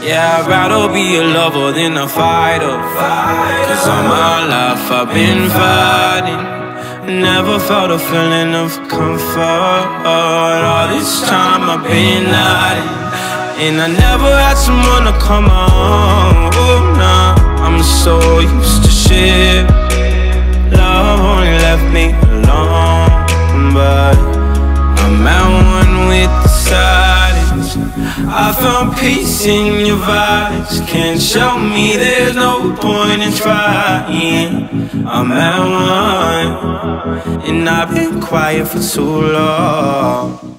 Yeah, I'd rather be a lover than a fighter. Cause all my life I've been fighting, never felt a feeling of comfort. All this time I've been hiding, and I never had someone to come on. Oh, nah, I'm so used to shit. Love only left me alone, but I'm at one with the silence. I found peace in your vibes. Can't show me there's no point in trying. I'm at one, and I've been quiet for too long.